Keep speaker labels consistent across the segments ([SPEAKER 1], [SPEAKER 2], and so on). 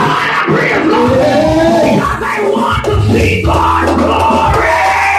[SPEAKER 1] praise God. Because I want to see God's glory.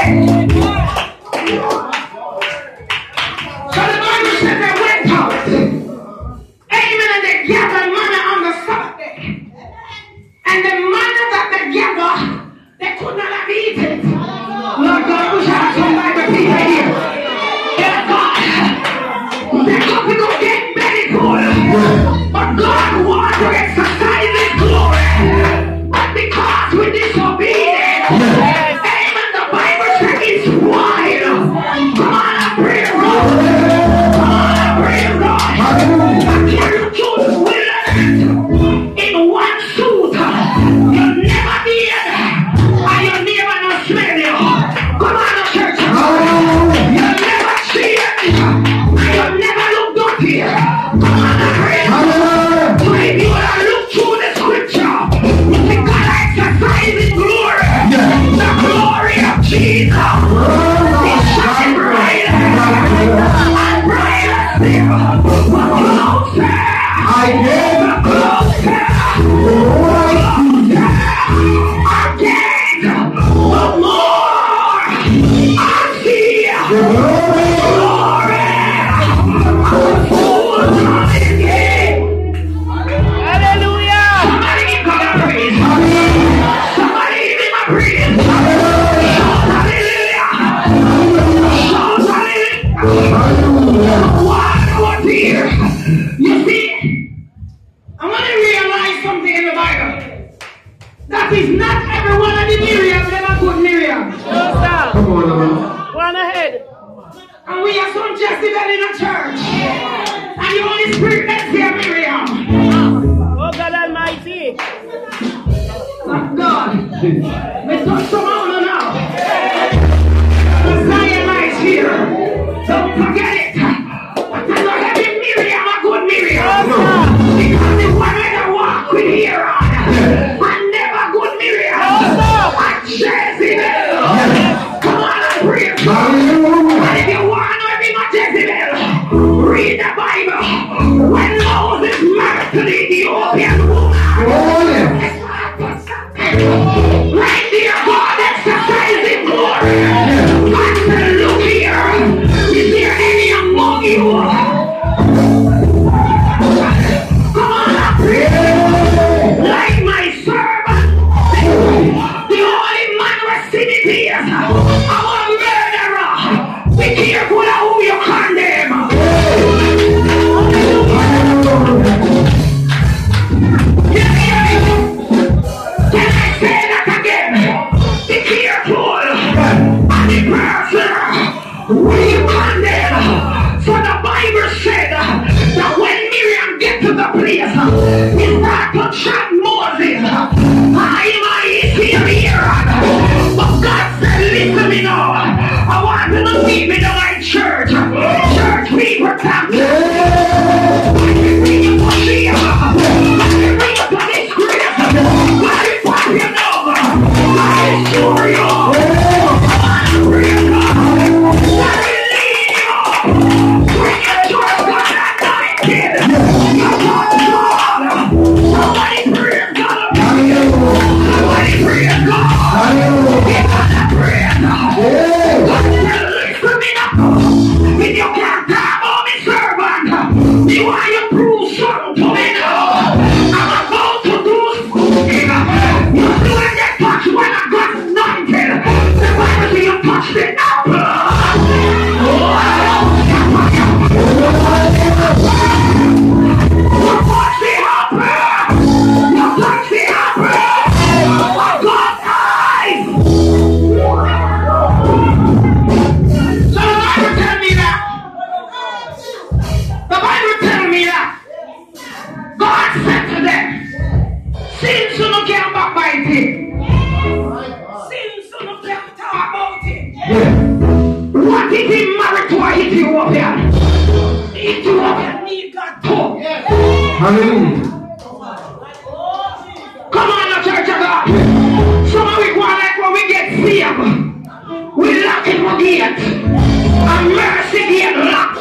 [SPEAKER 1] So the Bible says they went out. Amen. And they gathered manna on the Sabbath day. And the manna that they gathered, they could not have eaten. Lord God, we shall have some Bible people here. Yeah, God. They got to go get belly full. But God wants to exercise His glory. But because we disobedient, amen, the Bible says it's wide. Come on and praise God. Come on and praise God. I carry you to the wilderness in one suit. You never did. And you never not smell you. Come on, church. You never see it. And you never look dirty. Come on and praise God. So if you want to look through the scripture, you see God exercise His glory. The glory of Jesus. It's shining bright and brighter still. But closer. I get the closer. Again, the more I see the glory.
[SPEAKER 2] Hallelujah.
[SPEAKER 1] Somebody give God a praise. Somebody give Him a praise. Shout hallelujah. Shout hallelujah. What dear? You see, I want to realize something in the Bible. That is not every one of the Miriam never good Miriam.
[SPEAKER 2] No, sir.
[SPEAKER 3] Come on, man.
[SPEAKER 2] One ahead.
[SPEAKER 1] And we have some Jezebel in the church. And the Holy Spirit let's hear Miriam.
[SPEAKER 2] Oh, God Almighty.
[SPEAKER 1] But God, we touch some on now. The Zionites here. Don't forget it. But there's not every Miriam a good Miriam. Because the one that walk with here on. And never good Miriam. And Jezebel. Come on and praise God. And if you want to know every Jezebel, read the Bible. When Moses married to the Ethiopian woman. Right there, God exercising glory. God said, look here. Is there any among you? Come on up here. Like my servant. The only man who seen it here. I'm a murderer. Be careful of who you condemn. Can I say that again? Be careful of the person who you condemn. So the Bible said that when Miriam get to the place, he started to chat Moses. I'm here. But God said, listen me now. I want you to meet me to my church. Church people come. I can bring you to here. I can bring you to this grace. I can pop you over. I assure you. Come on, bring God. I believe you. Bring your church God anointed. Somebody praise God. Somebody praise God. Give God a praise. God said, listen me now. If you can't talk about me servant, you want to prove something to me now. I'm about to do something. You do it that touch when I got anointed. The Bible says you touch the apple. You touch the apple. You touch the apple. God's eyes. So the Bible tell me that. The Bible tell me that. God said to them, since you don't care about it, since you don't care about it, what if he married to a Ethiopian? Ethiopian need God too.
[SPEAKER 3] Hallelujah.
[SPEAKER 1] Come on, the church of God. Some of we go like when we get saved, we lock it for gate. And mercy gate locked.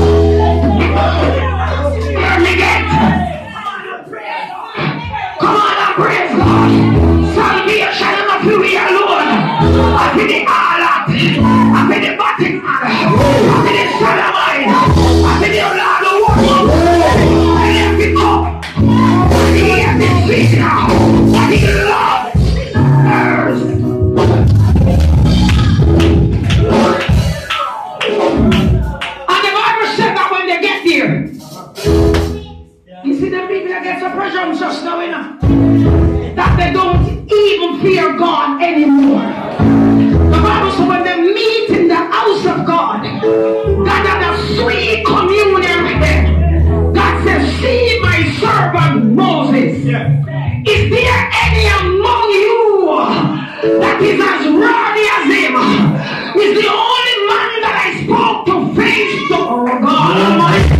[SPEAKER 1] Mercy gate. Come on, God. Salvation is not for we alone. I feel the Allah. I feel the Vatican. I feel the Salamine. I feel the Lord of War. I have to come. I have to speak now. What he loves. And the Bible said that when they get there, you see the people that get so presumptuous now, you know, that they don't even fear God anymore. The Bible says when they meet in the house of God, God had a sweet communion with them. God says, see my servant Moses. Is there any among you that is as ruddy as him? Is the only man that I spoke to face to God Almighty?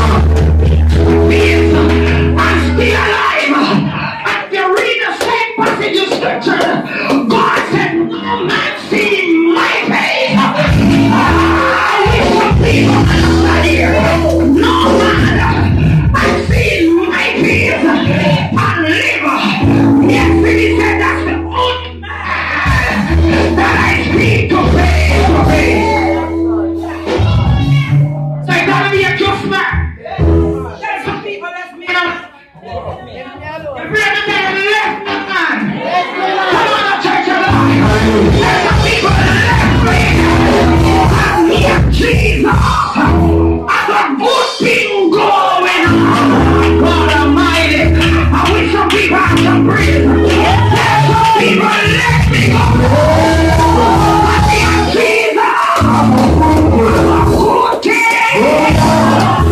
[SPEAKER 1] Yes, I'm still alive. And you read the same passage of scripture. God said, no man seen my face. I wish some people understand here. No man I've seen my face and live. Yes, he said that's the only man that I speak to face to face. So you gotta be a just man. There's some people that's me. If you're the left man, come on to church alive. There's some people left me. And me and Jesus have a good thing going on. God Almighty. I wish some people had some praise. There's some people left me go. And me and Jesus have a good thing going on.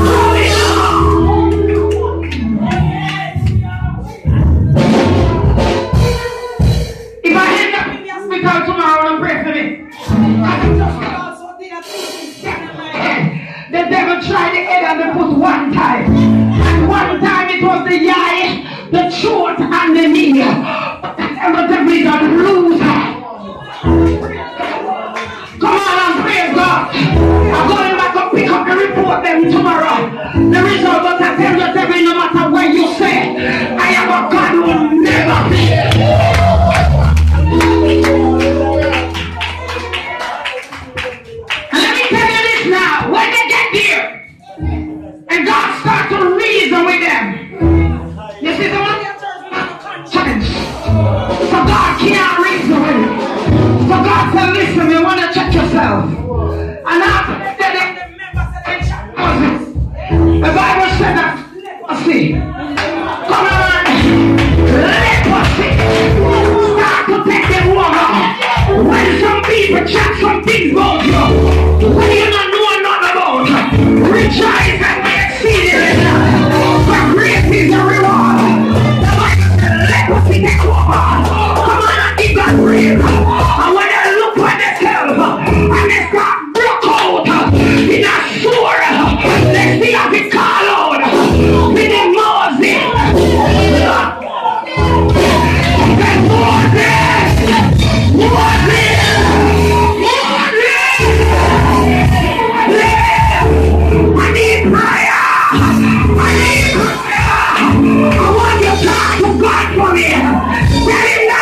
[SPEAKER 1] If I end up in the hospital tomorrow, pray for me. The devil tried the head and the foot one time. And one time it was the eye, the throat, and the knee. And the devil is a loser. Come on and praise God. I'm going back to pick up the report them tomorrow. The result of that tell you, devil, no matter what you say, I am a God who will never fail. And let me tell you this now, when they get there, and God starts to reason with them, you see the one challenge. So God can't reason with you. So God said, listen, you want to check yourself. And after that, the Bible said that, let's see. Come on, leprosy. Start to take them over. When some people chat some things about you, when you don't know nothing about, rejoice and be exceedingly glad. For great is the reward. The Bible said, leprosy take over. Come on and give God praise. And when they look at themselves, and they start broke out in a sore, they see how they call out with the Moses. I need prayer. I want you to talk to God for me. Tell him that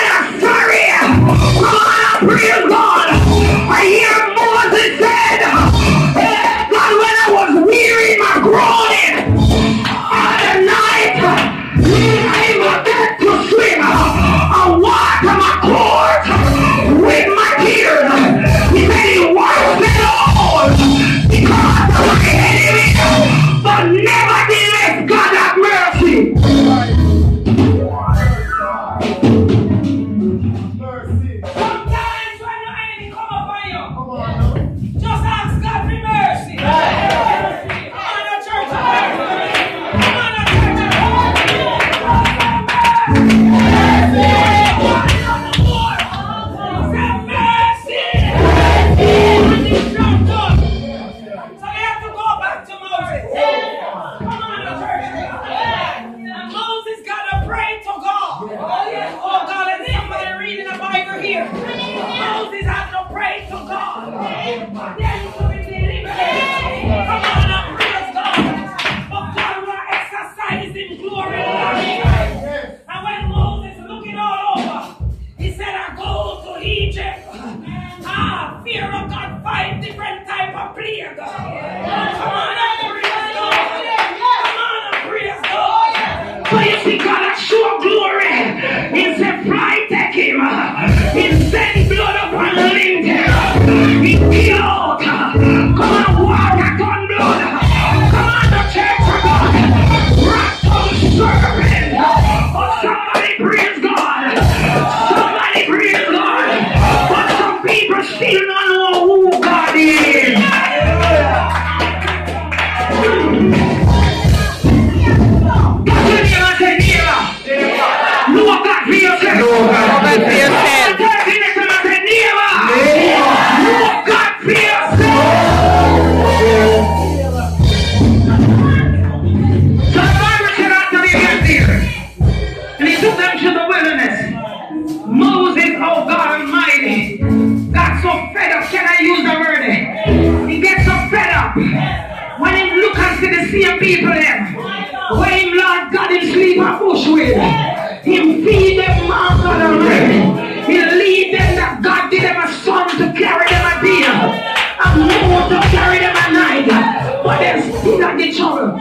[SPEAKER 1] a bush with. He feed them, man, God Almighty. He lead them that God gave them a son to carry them a day. A moon to carry them a night. But they're still at the trouble.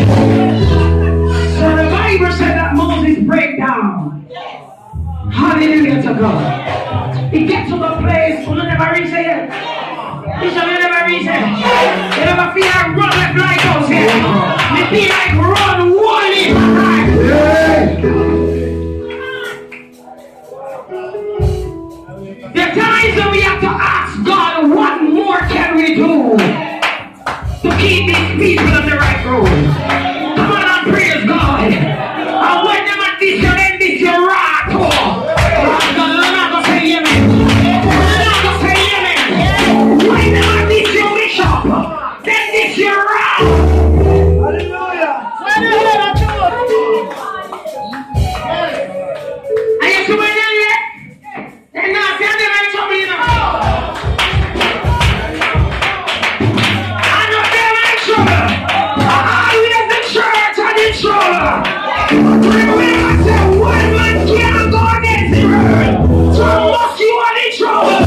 [SPEAKER 1] So the Bible said that Moses break down. Hallelujah to God. He gets to the place who never reach it yet. He shall never reach it. You never feel like run like lighthouse here. You feel like run one in my life. There are times when we have to ask God, what more can we do to keep these people on the right road? Come on and praise God. And when them at this, you end this, you're right. God, I'm not going to say amen. I'm not going to say amen. When them at this, you bishop, then this, you're right. Hallelujah. Are you still in there? They're not, they're never in trouble, you know. I know they're in trouble. Always the church and in trouble. Remember, say, one man can't go against the world. So must you are in trouble.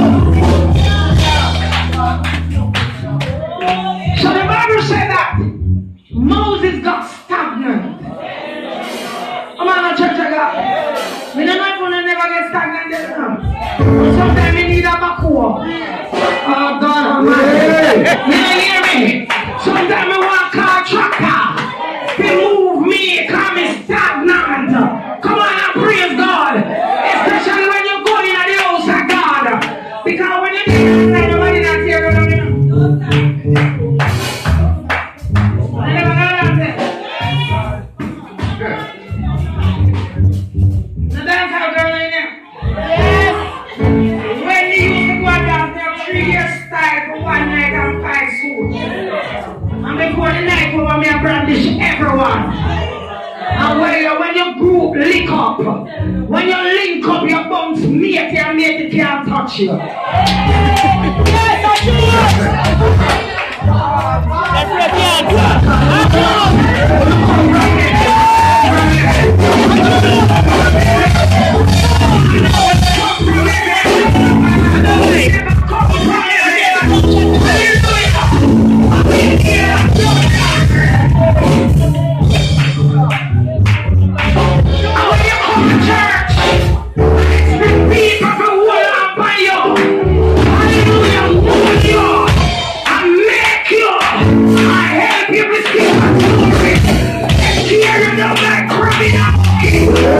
[SPEAKER 1] So the Bible said that Moses got stagnant. Come on, church, I got. We don't know if we never get stagnant there. Sometimes we need a backhoe. Oh, God Almighty. You don't hear me? Sometimes we want a car tractor. They move me, come me stagnant. Come on and praise God. Especially when you go in the house of God. Because when you get inside, nobody not here. Everyone. And when your group link up, when you link up your bones, mate your mate can't touch you. Like